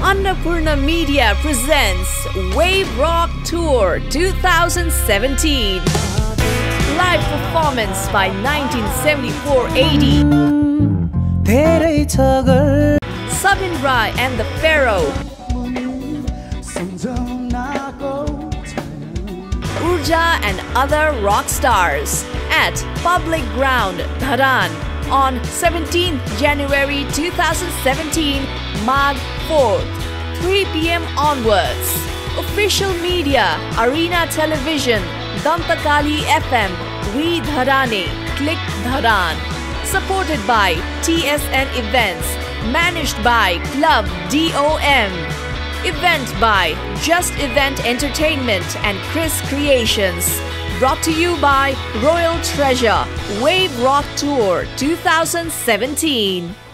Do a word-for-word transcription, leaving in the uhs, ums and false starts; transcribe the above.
Annapurna Media presents Wave Rock Tour twenty seventeen. Live performance by nineteen seventy-four A D Sabin Rai and the Pharaoh, Urja and other rock stars at Public Ground, DHARAN on seventeenth January two thousand seventeen, March fourth, three p m onwards. Official media, Arena Television, Damtakali F M, We Dharane, Click Dharan. Supported by T S N Events, managed by Club D O M. Event by Just Event Entertainment and Chris Creations. Brought to you by Royal Treasure Wave Rock Tour twenty seventeen.